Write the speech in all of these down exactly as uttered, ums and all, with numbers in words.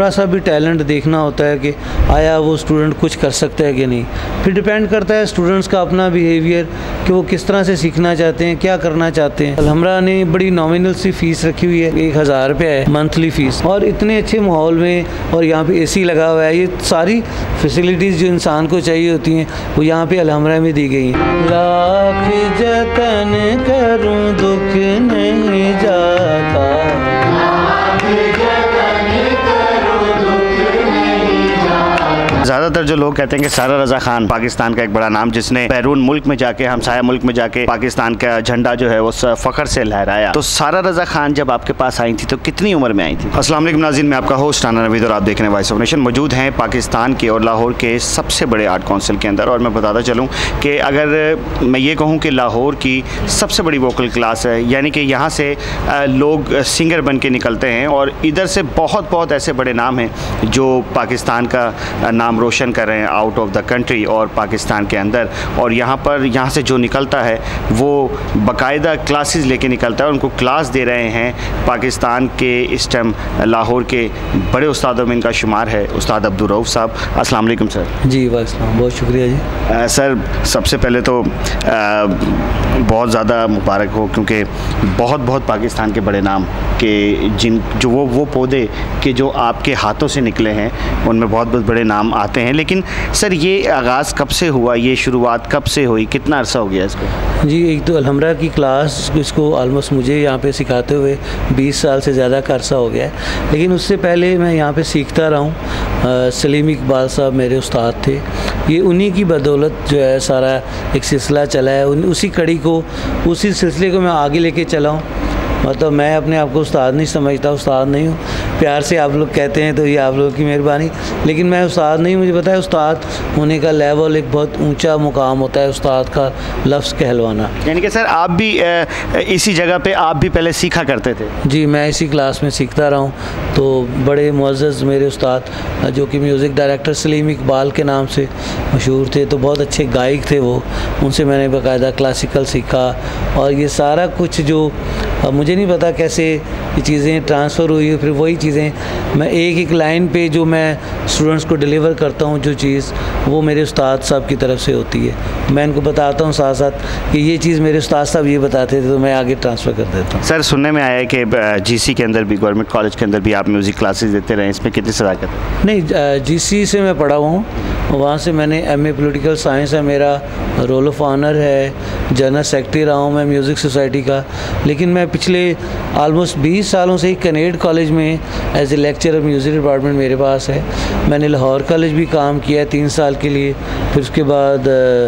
थोड़ा सा भी टैलेंट देखना होता है कि आया वो स्टूडेंट कुछ कर सकता है कि नहीं। फिर डिपेंड करता है स्टूडेंट्स का अपना बिहेवियर कि वो किस तरह से सीखना चाहते हैं, क्या करना चाहते हैं। अलहमरा ने बड़ी नॉमिनल सी फ़ीस रखी हुई है, एक हज़ार रुपये है मंथली फ़ीस, और इतने अच्छे माहौल में, और यहाँ पे एसी लगा हुआ है। ये सारी फैसिलिटीज़ जो इंसान को चाहिए होती हैं वो यहाँ पे अलहमरा में दी गई हैं। लाख जतन करूँ दुख नहीं जाता, ज़्यादातर जो लोग कहते हैं कि सारा रज़ा खान पाकिस्तान का एक बड़ा नाम, जिसने बैरून मुल्क में जाके, हमसाया मुल्क में जाके पाकिस्तान का झंडा जो है वो फ़ख्र से लहराया। तो सारा रज़ा खान जब आपके पास आई थी तो कितनी उम्र में आई थी? अस्सलाम वालेकुम नाज़रीन, मैं आपका होस्ट राना नवीद और आप देख रहे हैं वॉइस ऑफ नेशन। मौजूद हैं पाकिस्तान के और लाहौर के सबसे बड़े आर्ट काउंसिल के अंदर, और मैं बताता चलूँ कि अगर मैं ये कहूँ कि लाहौर की सबसे बड़ी वोकल क्लास है, यानी कि यहाँ से लोग सिंगर बन के निकलते हैं, और इधर से बहुत बहुत ऐसे बड़े नाम हैं जो पाकिस्तान का नाम रोशन कर रहे हैं आउट ऑफ द कंट्री और पाकिस्तान के अंदर। और यहाँ पर यहाँ से जो निकलता है वो बाकायदा क्लासेस लेके निकलता है, उनको क्लास दे रहे हैं पाकिस्तान के इस टाइम लाहौर के बड़े उस्तादों में इनका शुमार है उस्ताद अब्दुल रऊफ़ साहब। अस्सलाम वालेकुम सर। जी वालेकुम, बहुत शुक्रिया जी। आ, सर सबसे पहले तो आ, बहुत ज़्यादा मुबारक हो, क्योंकि बहुत बहुत पाकिस्तान के बड़े नाम के जिन जो वो वो पौधे के जो आपके हाथों से निकले हैं उनमें बहुत बहुत बड़े नाम आते हैं। लेकिन सर ये आगाज़ कब से हुआ, ये शुरुआत कब से हुई, कितना अरसा हो गया इसको? जी, एक तो अलहमरा की क्लास इसको ऑलमोस्ट मुझे यहाँ पे सिखाते हुए बीस साल से ज़्यादा का अरसा हो गया है, लेकिन उससे पहले मैं यहाँ पे सीखता रहा हूँ। सलीम इकबाल साहब मेरे उस्ताद थे, ये उन्हीं की बदौलत जो है सारा एक सिलसिला चला है। उसी कड़ी को, उसी सिलसिले को मैं आगे लेके चला हूँ। मतलब मैं अपने आप को उस्ताद नहीं समझता, उस्ताद नहीं हूँ। प्यार से आप लोग कहते हैं तो ये आप लोगों की मेहरबानी, लेकिन मैं उस्ताद नहीं। मुझे पता है उस्ताद होने का लेवल एक बहुत ऊंचा मुकाम होता है, उस्ताद का लफ्ज़ कहलवाना। यानी कि सर आप भी इसी जगह पे आप भी पहले सीखा करते थे? जी, मैं इसी क्लास में सीखता रहा हूँ। तो बड़े मुअज़्ज़ज़ मेरे उस्ताद जो कि म्यूज़िक डायरेक्टर सलीम इकबाल के नाम से मशहूर थे, तो बहुत अच्छे गायक थे वो, उनसे मैंने बाकायदा क्लासिकल सीखा। और ये सारा कुछ जो अब मुझे नहीं पता कैसे ये चीज़ें ट्रांसफ़र हुई, फिर वही चीज़ें मैं एक एक लाइन पे जो मैं स्टूडेंट्स को डिलीवर करता हूँ, जो चीज़ वो मेरे उस्ताद साहब की तरफ से होती है। मैं इनको बताता हूँ साथ साथ कि ये चीज़ मेरे उस्ताद साहब ये बताते थे, तो मैं आगे ट्रांसफ़र कर देता हूँ। सर सुनने में आया है कि जीसी के अंदर भी, गवर्नमेंट कॉलेज के अंदर भी आप म्यूज़िक क्लासेस देते रहे, इसमें कितनी सदाकत है? नहीं, जीसी से मैं पढ़ा हुआ हूँ, वहाँ से मैंने एमए पॉलिटिकल साइंस है, मेरा रोल ऑफ ऑनर है, जनरल सेक्रेटरी रहा हूँ मैं म्यूज़िक सोसाइटी का। लेकिन मैं पिछले ऑलमोस्ट बीस सालों से ही कनेड कॉलेज में as a lecturer music department मेरे पास है। मैंने लाहौर कॉलेज भी काम किया है तीन साल के लिए, फिर उसके बाद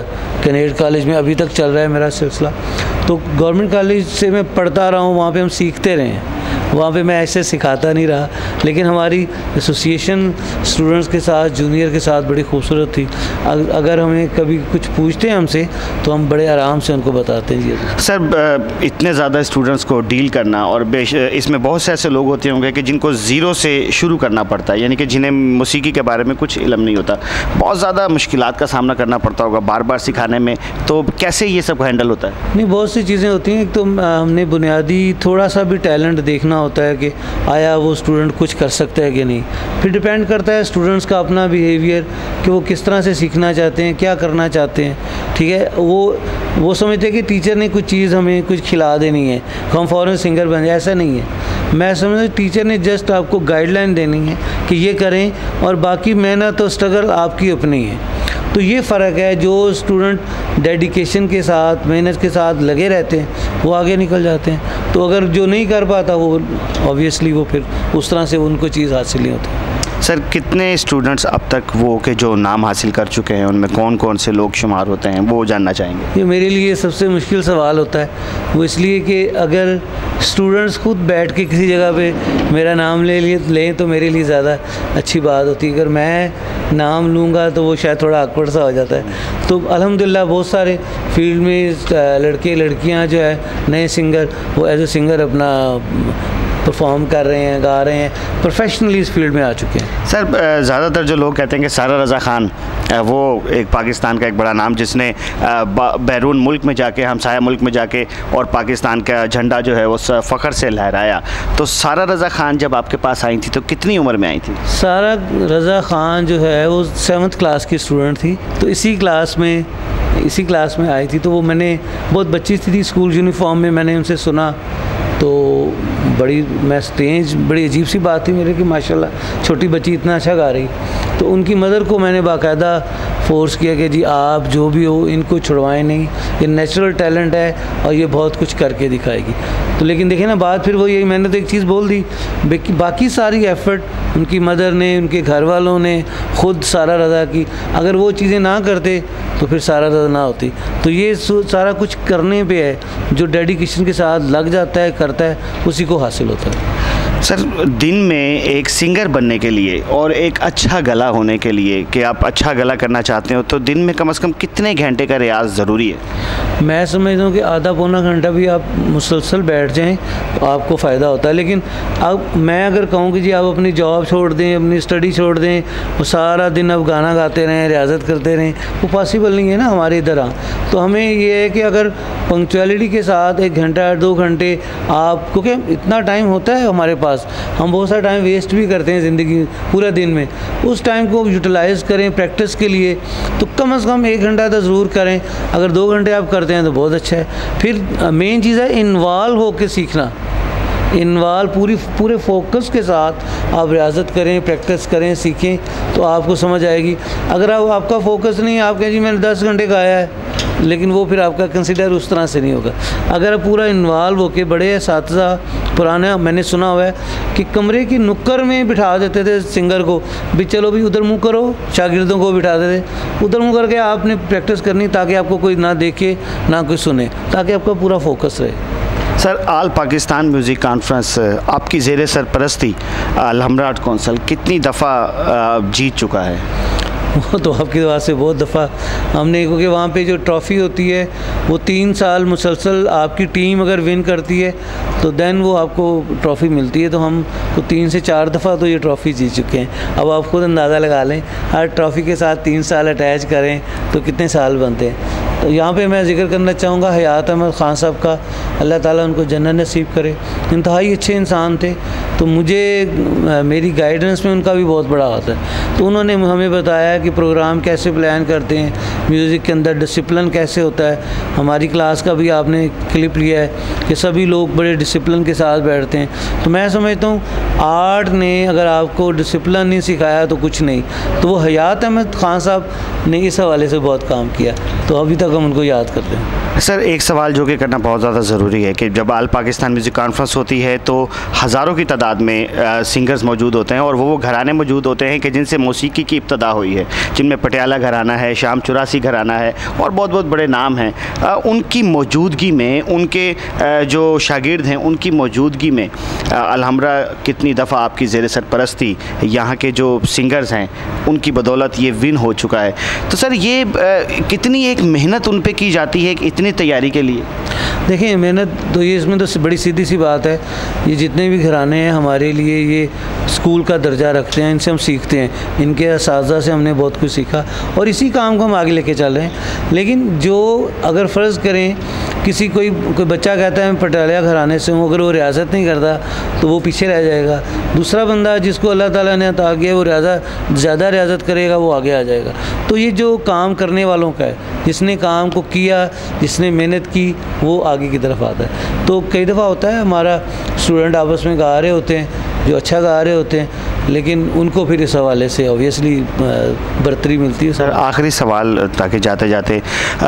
कनेड कॉलेज में अभी तक चल रहा है मेरा सिलसिला। तो गवर्नमेंट कॉलेज से मैं पढ़ता रहा हूँ, वहाँ पे हम सीखते रहे हैं, वहाँ पे मैं ऐसे सिखाता नहीं रहा। लेकिन हमारी एसोसिएशन स्टूडेंट्स के साथ, जूनियर के साथ बड़ी खूबसूरत थी। अगर हमें कभी कुछ पूछते हैं हमसे तो हम बड़े आराम से उनको बताते हैं। जी सर, इतने ज़्यादा स्टूडेंट्स को डील करना, और इसमें बहुत से ऐसे लोग होते होंगे कि जिनको ज़ीरो से शुरू करना पड़ता है, यानी कि जिन्हें मौसीकी के बारे में कुछ इल्म नहीं होता, बहुत ज़्यादा मुश्किलात का सामना करना पड़ता होगा बार बार सिखाने में, तो कैसे ये सब हैंडल होता है? नहीं, बहुत सी चीज़ें होती हैं। तो हमने बुनियादी थोड़ा सा भी टैलेंट देखना होता है कि आया वो स्टूडेंट कुछ कर सकता है कि नहीं। फिर डिपेंड करता है स्टूडेंट्स का अपना बिहेवियर कि वो किस तरह से सीखना चाहते हैं, क्या करना चाहते हैं। ठीक है, वो वो समझते हैं कि टीचर ने कुछ चीज़ हमें कुछ खिला देनी है, हम फ़ौरन सिंगर बन जाए, ऐसा नहीं है। मैं समझता हूँ टीचर ने जस्ट आपको गाइडलाइन देनी है कि ये करें, और बाकी मेहनत और स्ट्रगल आपकी अपनी है। तो ये फ़र्क है, जो स्टूडेंट डेडिकेशन के साथ, मेहनत के साथ लगे रहते हैं वो आगे निकल जाते हैं। तो अगर जो नहीं कर पाता वो ऑब्वियसली वो फिर उस तरह से उनको चीज़ हासिल नहीं होती। सर कितने स्टूडेंट्स अब तक वो के जो नाम हासिल कर चुके हैं उनमें कौन कौन से लोग शुमार होते हैं, वो जानना चाहेंगे? ये मेरे लिए सबसे मुश्किल सवाल होता है, वो इसलिए कि अगर स्टूडेंट्स खुद बैठ के किसी जगह पे मेरा नाम ले लिए लें तो मेरे लिए ज़्यादा अच्छी बात होती है। अगर मैं नाम लूँगा तो वो शायद थोड़ा awkward सा हो जाता है। तो अल्हम्दुलिल्लाह बहुत सारे फील्ड में लड़के लड़कियाँ जो है नए सिंगर वो एज ए सिंगर अपना परफॉर्म कर रहे हैं, गा रहे हैं, प्रोफेशनली इस फील्ड में आ चुके हैं। सर ज़्यादातर जो लोग कहते हैं कि सारा रज़ा खान वो एक पाकिस्तान का एक बड़ा नाम, जिसने बैरून मुल्क में जाके, हमसाया मुल्क में जाके और पाकिस्तान का झंडा जो है वो फ़ख्र से लहराया। तो सारा रज़ा खान जब आपके पास आई थी तो कितनी उम्र में आई थी? सारा रज़ा खान जो है वो सेवन्थ क्लास की स्टूडेंट थी, तो इसी क्लास में इसी क्लास में आई थी। तो वो मैंने बहुत बच्ची थी, स्कूल यूनिफॉर्म में मैंने उनसे सुना, तो बड़ी मैं स्टेज बड़ी अजीब सी बात थी मेरे कि माशाल्लाह छोटी बच्ची इतना अच्छा गा रही। तो उनकी मदर को मैंने बाकायदा फोर्स किया कि जी आप जो भी हो इनको छुड़वाएं नहीं, ये नेचुरल टैलेंट है और ये बहुत कुछ करके दिखाएगी। तो लेकिन देखिए ना बात फिर वो यही, मैंने तो एक चीज़ बोल दी, बाकी सारी एफ़र्ट उनकी मदर ने, उनके घर वालों ने, ख़ुद सारा रज़ा की, अगर वो चीज़ें ना करते तो फिर सारा रज़ा ना होती। तो ये सारा कुछ करने पे है, जो डेडिकेशन के साथ लग जाता है, करता है, उसी को हासिल होता है। सर दिन में एक सिंगर बनने के लिए और एक अच्छा गला होने के लिए, कि आप अच्छा गला करना चाहते हो, तो दिन में कम से कम कितने घंटे का रियाज़ ज़रूरी है? मैं समझता हूँ कि आधा पौना घंटा भी आप मुसलसल बैठ जाएं तो आपको फ़ायदा होता है। लेकिन अब मैं अगर कहूँ कि जी आप अपनी जॉब छोड़ दें, अपनी स्टडी छोड़ दें, वो सारा दिन अब गाना गाते रहें, रियाज़त करते रहें, वो पॉसिबल नहीं है ना हमारे इधर। आ तो हमें ये है कि अगर पंक्चुअलिटी के साथ एक घंटा दो घंटे आप, क्योंकि इतना टाइम होता है हमारे पास, हम बहुत सारा टाइम वेस्ट भी करते हैं ज़िंदगी पूरा दिन में, उस टाइम को यूटिलाइज़ करें प्रैक्टिस के लिए। तो कम से कम एक घंटा तो ज़रूर करें, अगर दो घंटे आप करते हैं तो बहुत अच्छा है। फिर मेन चीज़ है इन्वॉल्व होकर सीखना, इन्वॉल्व पूरी पूरे फोकस के साथ आप रियाज़त करें, प्रैक्टिस करें, सीखें, तो आपको समझ आएगी। अगर आप आपका फोकस नहीं, आप कहें जी मैंने दस घंटे गाया है, लेकिन वो फिर आपका कंसिडर उस तरह से नहीं होगा। अगर आप पूरा इन्वॉल्व होकर, बड़े साथी पुराने मैंने सुना हुआ है कि कमरे की नुक्कड़ में बिठा देते थे सिंगर को, भी चलो भी उधर मुँह करो, शागिर्दों को बिठाते थे उधर मुँह करके आपने प्रैक्टिस करनी, ताकि आपको कोई ना देखे ना कोई सुने, ताकि आपका पूरा फोकस रहे। Sir all Pakistan music conference आपकी ज़ेर सरपरस्ती अलहमरा आर्ट कौंसल कितनी दफ़ा जीत चुका है? वो तो आपकी बात से बहुत दफ़ा हमने, क्योंकि वहाँ पे जो ट्रॉफ़ी होती है वो तीन साल मुसलसल आपकी टीम अगर विन करती है तो देन वो आपको ट्रॉफ़ी मिलती है। तो हम तो तीन से चार दफ़ा तो ये ट्रॉफ़ी जीत चुके हैं। अब आप खुद अंदाज़ा लगा लें, हर ट्रॉफ़ी के साथ तीन साल अटैच करें तो कितने साल बनते हैं। तो यहाँ पे मैं ज़िक्र करना चाहूँगा हयात अहमद ख़ान साहब का, अल्लाह ताला उनको जन्नत नसीब करे। इंतहाई अच्छे इंसान थे, तो मुझे मेरी गाइडेंस में उनका भी बहुत बड़ा हाथ है। तो उन्होंने हमें बताया कि प्रोग्राम कैसे प्लान करते हैं, म्यूज़िक के अंदर डिसिप्लिन कैसे होता है। हमारी क्लास का भी आपने क्लिप लिया है कि सभी लोग बड़े डिसिप्लिन के साथ बैठते हैं। तो मैं समझता हूँ आर्ट ने अगर आपको डिसिप्लिन नहीं सिखाया तो कुछ नहीं। तो वो हयात अहमद ख़ान साहब ने इस हवाले से बहुत काम किया, तो अभी तक हम उनको याद करते हैं। सर एक सवाल जो कि करना बहुत ज़्यादा ज़रूरी है कि जब आल पाकिस्तान म्यूज़िक कॉन्फ्रेंस होती है तो हज़ारों की तादाद में आ, सिंगर्स मौजूद होते हैं, और वो वो घराने मौजूद होते हैं कि जिनसे मौसीकी की इब्तदा हुई है, जिनमें पटियाला घराना है, शाम चौरासी घराना है और बहुत बहुत बड़े नाम हैं। आ, उनकी मौजूदगी में, उनके आ, जो शागिर्द हैं उनकी मौजूदगी में अलहमरा कितनी दफ़ा आपकी ज़ेर सरपरस्ती यहाँ के जो सिंगर्स हैं उनकी बदौलत ये विन हो चुका है। तो सर ये आ, कितनी एक मेहनत उन पर की जाती है इतनी तैयारी के लिए? देखिए मेहनत तो ये, इसमें तो बड़ी सीधी सी बात है, ये जितने भी घराने हैं हमारे लिए ये स्कूल का दर्जा रखते हैं, इनसे हम सीखते हैं, इनके असातिज़ा से हमने बहुत कुछ सीखा और इसी काम को हम आगे लेके चल रहे हैं। लेकिन जो अगर फ़र्ज़ करें किसी कोई कोई बच्चा कहता है मैं पटियाला घराने से हूँ, अगर वो रियासत नहीं करता तो वो पीछे रह जाएगा। दूसरा बंदा जिसको अल्लाह ताला ने अता किया वो रियाजा ज़्यादा रियाजत करेगा, वो आगे आ जाएगा। तो ये जो काम करने वालों का है, जिसने काम को किया, जिसने मेहनत की, वो आगे की तरफ आता है। तो कई दफ़ा होता है हमारा स्टूडेंट आपस में गा रहे होते हैं, जो अच्छा गा रहे होते हैं, लेकिन उनको फिर इस हवाले से ऑब्वियसली बरतरी मिलती है। सर आखिरी सवाल ताकि जाते जाते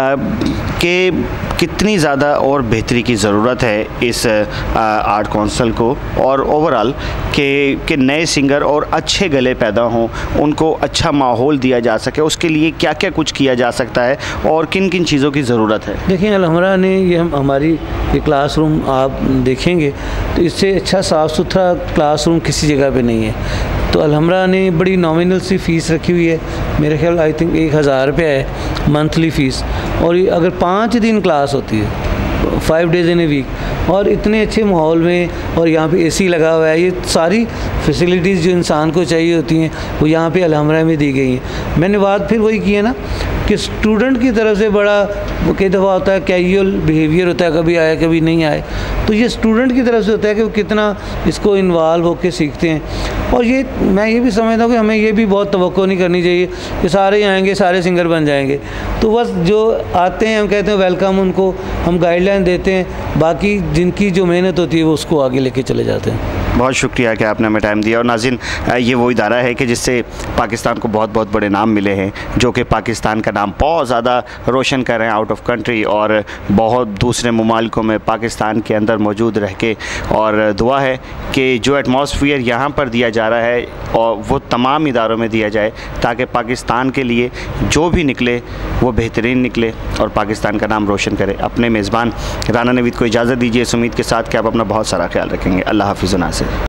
कि कितनी ज़्यादा और बेहतरी की ज़रूरत है इस आ, आर्ट कौंसल को, और ओवरऑल के कि नए सिंगर और अच्छे गले पैदा हों, उनको अच्छा माहौल दिया जा सके, उसके लिए क्या क्या कुछ किया जा सकता है और किन किन चीज़ों की ज़रूरत है? देखिए अलहमरा ने ये हम हमारी ये क्लासरूम आप देखेंगे तो इससे अच्छा साफ़ सुथरा क्लासरूम किसी जगह पे नहीं है। तो अलहमरा ने बड़ी नॉमिनल सी फ़ीस रखी हुई है, मेरे ख्याल आई थिंक एक हज़ार रुपये है मंथली फ़ीस, और अगर पाँच दिन क्लास होती है five days in a week, और इतने अच्छे माहौल में, और यहाँ पे एसी लगा हुआ है। ये सारी फैसिलिटीज़ जो इंसान को चाहिए होती हैं वो यहाँ पे अलहमरा में दी गई हैं। मैंने बात फिर वही की है ना कि स्टूडेंट की तरफ से बड़ा वो कई दफ़ा होता है कैजुअल बिहेवियर होता है, कभी आया कभी नहीं आए, तो ये स्टूडेंट की तरफ से होता है कि वो कितना इसको इन्वॉल्व होकर सीखते हैं। और ये मैं ये भी समझता हूँ कि हमें ये भी बहुत तवक्को नहीं करनी चाहिए कि सारे ही आएंगे सारे सिंगर बन जाएंगे। तो बस जो आते हैं हम कहते हैं वेलकम, उनको हम गाइडलाइन देते हैं, बाकी जिनकी जो मेहनत होती है वो उसको आगे लेके चले जाते हैं। बहुत शुक्रिया कि आपने हमें टाइम दिया। और नाज़रीन, ये वो इदारा है कि जिससे पाकिस्तान को बहुत बहुत बड़े नाम मिले हैं, जो कि पाकिस्तान का नाम बहुत ज़्यादा रोशन कर रहे हैं आउट ऑफ कंट्री, और बहुत दूसरे ममालिकों में पाकिस्तान के अंदर मौजूद रह के। और दुआ है कि जो एटमॉस्फेयर यहाँ पर दिया जा रहा है और वो तमाम इदारों में दिया जाए, ताकि पाकिस्तान के लिए जो भी निकले वो बेहतरीन निकले और पाकिस्तान का नाम रोशन करे। अपने मेज़बान राना नवीद को इजाज़त दीजिए इस उम्मीद के साथ कि आप अपना बहुत सारा ख्याल रखेंगे। अल्लाह हाफ़िज़।